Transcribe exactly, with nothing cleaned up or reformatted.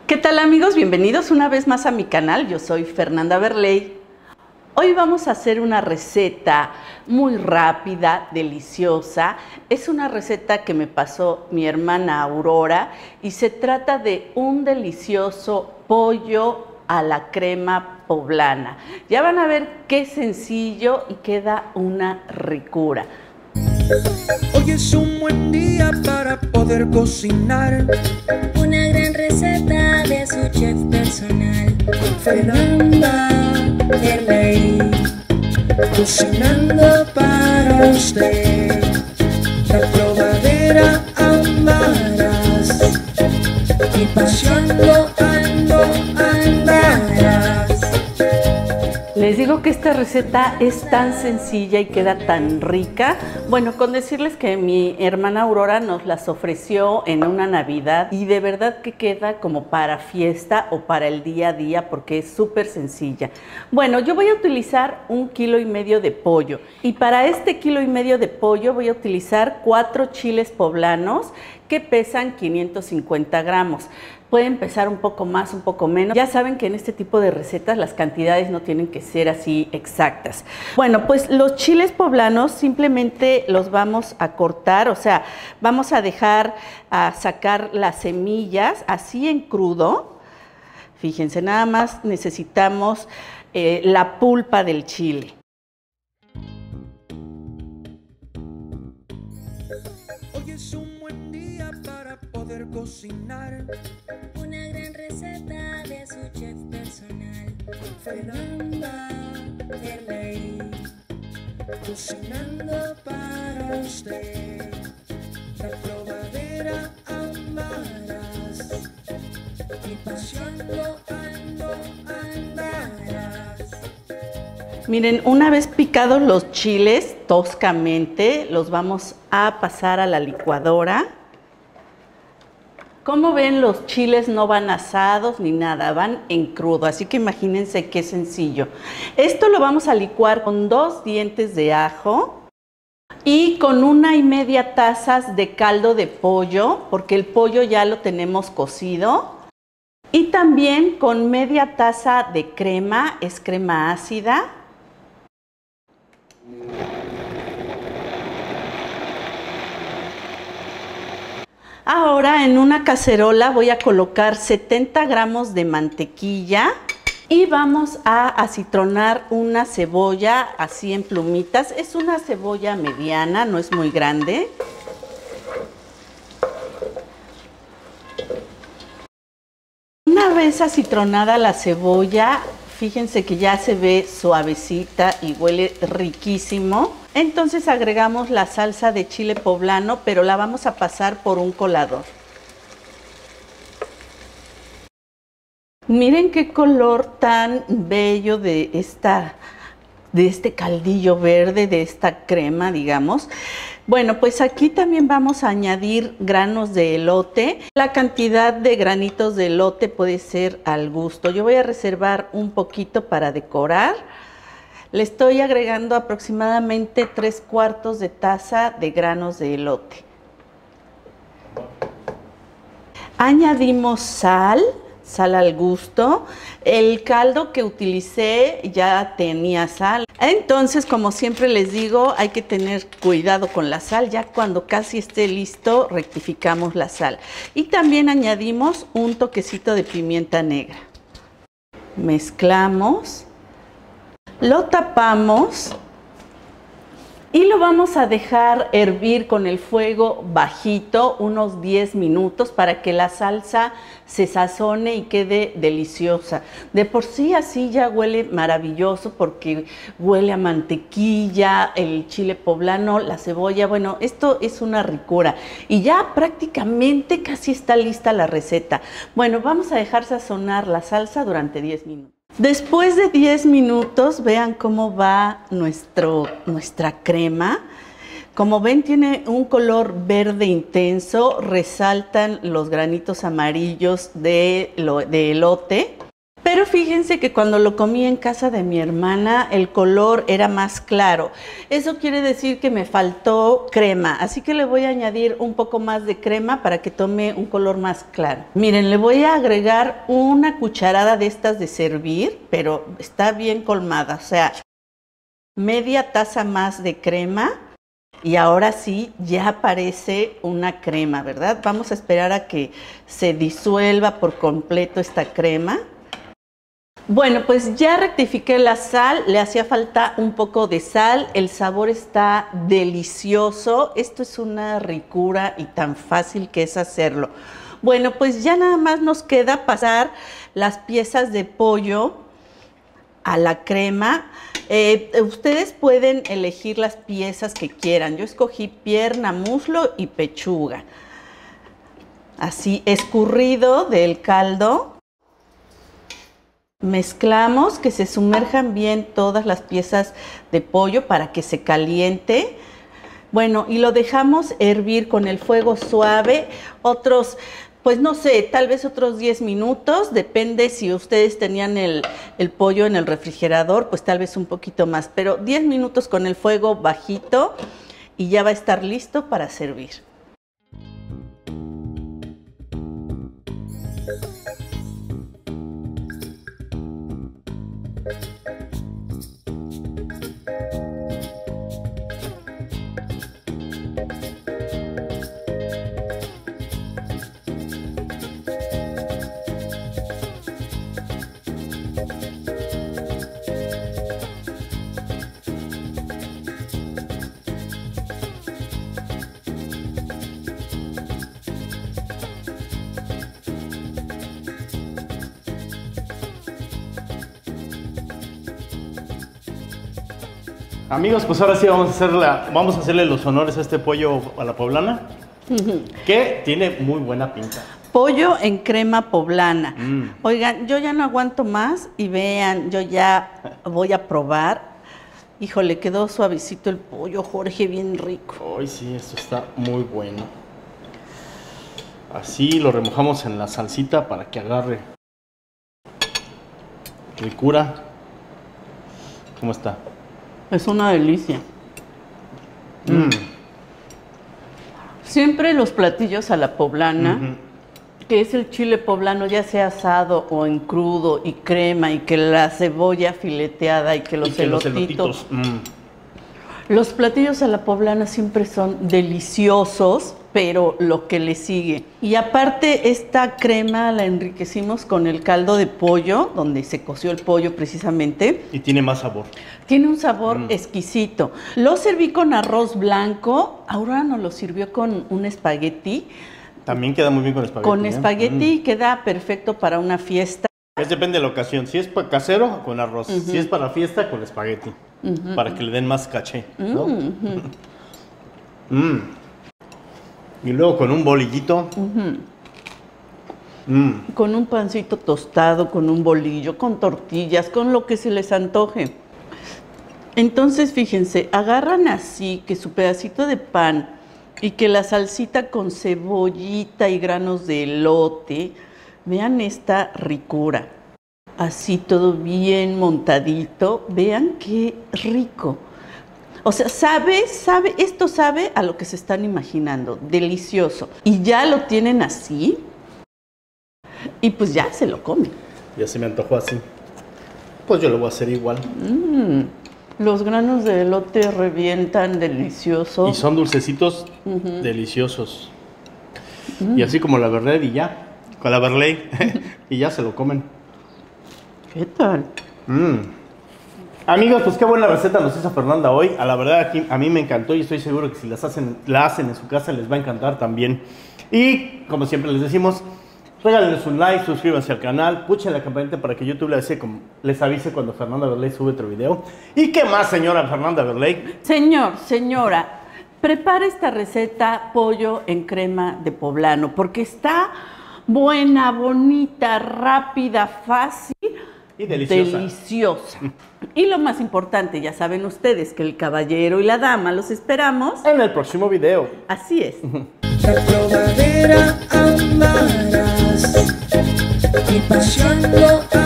¿Qué tal, amigos? Bienvenidos una vez más a mi canal. Yo soy Fernanda Berley. Hoy vamos a hacer una receta muy rápida, deliciosa. Es una receta que me pasó mi hermana Aurora y se trata de un delicioso pollo a la crema poblana. Ya van a ver qué sencillo y queda una ricura. Hoy es un buen día para poder cocinar una gran receta de su chef personal, Fernanda Berley, cocinando para usted. La probadera amarás y paseando ando andarás. Les digo que esta receta es tan sencilla y queda tan rica. Bueno, con decirles que mi hermana Aurora nos las ofreció en una Navidad y de verdad que queda como para fiesta o para el día a día porque es súper sencilla. Bueno, yo voy a utilizar un kilo y medio de pollo y para este kilo y medio de pollo voy a utilizar cuatro chiles poblanos que pesan quinientos cincuenta gramos. Pueden pesar un poco más, un poco menos. Ya saben que en este tipo de recetas las cantidades no tienen que ser así exactas. Bueno, pues los chiles poblanos simplemente los vamos a cortar, o sea, vamos a dejar a sacar las semillas así en crudo. Fíjense, nada más necesitamos eh, la pulpa del chile. Hoy es un buen día para poder cocinar una gran receta de su chef personal, Fernanda Berley, cocinando para usted. La probadera amarás y paseando ando andarás. Miren, una vez picados los chiles toscamente, los vamos a pasar a la licuadora. Como ven, los chiles no van asados ni nada, van en crudo, así que imagínense qué sencillo. Esto lo vamos a licuar con dos dientes de ajo y con una y media tazas de caldo de pollo, porque el pollo ya lo tenemos cocido. Y también con media taza de crema, es crema ácida. Ahora en una cacerola voy a colocar setenta gramos de mantequilla y vamos a acitronar una cebolla así en plumitas. Es una cebolla mediana, no es muy grande. Una vez acitronada la cebolla, fíjense que ya se ve suavecita y huele riquísimo. Entonces agregamos la salsa de chile poblano, pero la vamos a pasar por un colador. Miren qué color tan bello de, esta, de este caldillo verde, de esta crema, digamos. Bueno, pues aquí también vamos a añadir granos de elote. La cantidad de granitos de elote puede ser al gusto. Yo voy a reservar un poquito para decorar. Le estoy agregando aproximadamente tres cuartos de taza de granos de elote. Añadimos sal, sal al gusto. El caldo que utilicé ya tenía sal. Entonces, como siempre les digo, hay que tener cuidado con la sal. Ya cuando casi esté listo, rectificamos la sal. Y también añadimos un toquecito de pimienta negra. Mezclamos. Lo tapamos y lo vamos a dejar hervir con el fuego bajito unos diez minutos para que la salsa se sazone y quede deliciosa. De por sí así ya huele maravilloso porque huele a mantequilla, el chile poblano, la cebolla. Bueno, esto es una ricura y ya prácticamente casi está lista la receta. Bueno, vamos a dejar sazonar la salsa durante diez minutos. Después de diez minutos, vean cómo va nuestro, nuestra crema. Como ven, tiene un color verde intenso, resaltan los granitos amarillos de, lo, de elote. Pero Pero fíjense que cuando lo comí en casa de mi hermana, el color era más claro. Eso quiere decir que me faltó crema, así que le voy a añadir un poco más de crema para que tome un color más claro. Miren, le voy a agregar una cucharada de estas de servir, pero está bien colmada, o sea, media taza más de crema. Y ahora sí, ya parece una crema, ¿verdad? Vamos a esperar a que se disuelva por completo esta crema. Bueno, pues ya rectifiqué la sal, le hacía falta un poco de sal, el sabor está delicioso, esto es una ricura y tan fácil que es hacerlo. Bueno, pues ya nada más nos queda pasar las piezas de pollo a la crema. Eh, ustedes pueden elegir las piezas que quieran. Yo escogí pierna, muslo y pechuga. Así, escurrido del caldo. Mezclamos, que se sumerjan bien todas las piezas de pollo para que se caliente. Bueno, y lo dejamos hervir con el fuego suave, otros, pues no sé, tal vez otros diez minutos, depende si ustedes tenían el, el pollo en el refrigerador, pues tal vez un poquito más, pero diez minutos con el fuego bajito y ya va a estar listo para servir. Amigos, pues ahora sí vamos a, hacer la, vamos a hacerle los honores a este pollo a la poblana, que tiene muy buena pinta. Pollo en crema poblana. Mm. Oigan, yo ya no aguanto más y vean, yo ya voy a probar. Híjole, quedó suavecito el pollo, Jorge, bien rico. Ay, sí, esto está muy bueno. Así lo remojamos en la salsita para que agarre ricura. ¿Cómo está? Es una delicia. Mm. Siempre los platillos a la poblana, Uh-huh. que es el chile poblano, ya sea asado o en crudo y crema, y que la cebolla fileteada y que los Y que los elotitos. elotitos. Mm. Los platillos a la poblana siempre son deliciosos, pero lo que le sigue. Y aparte, esta crema la enriquecimos con el caldo de pollo, donde se coció el pollo precisamente. Y tiene más sabor. Tiene un sabor Mm. exquisito. Lo serví con arroz blanco. Aurora nos lo sirvió con un espagueti. También queda muy bien con espagueti. Con ¿eh? espagueti Mm. queda perfecto para una fiesta. Es depende de la ocasión. Si es para casero, con arroz. Uh-huh. Si es para fiesta, con espagueti. Uh-huh. Para que le den más caché, ¿no? Uh-huh. Mm. Y luego con un bolillito. Uh-huh. Mm. Con un pancito tostado, con un bolillo, con tortillas, con lo que se les antoje. Entonces, fíjense, agarran así que su pedacito de pan y que la salsita con cebollita y granos de elote, vean esta ricura. Así todo bien montadito, vean qué rico. O sea, sabe, sabe, esto sabe a lo que se están imaginando, delicioso. Y ya lo tienen así y pues ya se lo comen. Ya se me antojó así. Pues yo lo voy a hacer igual. Mm, los granos de elote revientan delicioso. Y son dulcecitos Ujú. deliciosos. Y así como la verdad y ya. Con la verley. Y ya se lo comen. ¿Qué tal? Mm. Amigos, pues qué buena receta nos hizo Fernanda hoy. A la verdad aquí, a mí me encantó y estoy seguro que si las hacen, la hacen en su casa les va a encantar también. Y como siempre les decimos, regálenos un like, suscríbanse al canal, puchen la campanita para que YouTube les avise, les avise cuando Fernanda Verley sube otro video. ¿Y qué más, señora Fernanda Verley? Señor, señora, prepare esta receta pollo en crema de poblano porque está buena, bonita, rápida, fácil. Y deliciosa. Deliciosa. Y lo más importante, ya saben ustedes que el caballero y la dama los esperamos. En el próximo video. Así es. Reprobadera andarás y paseando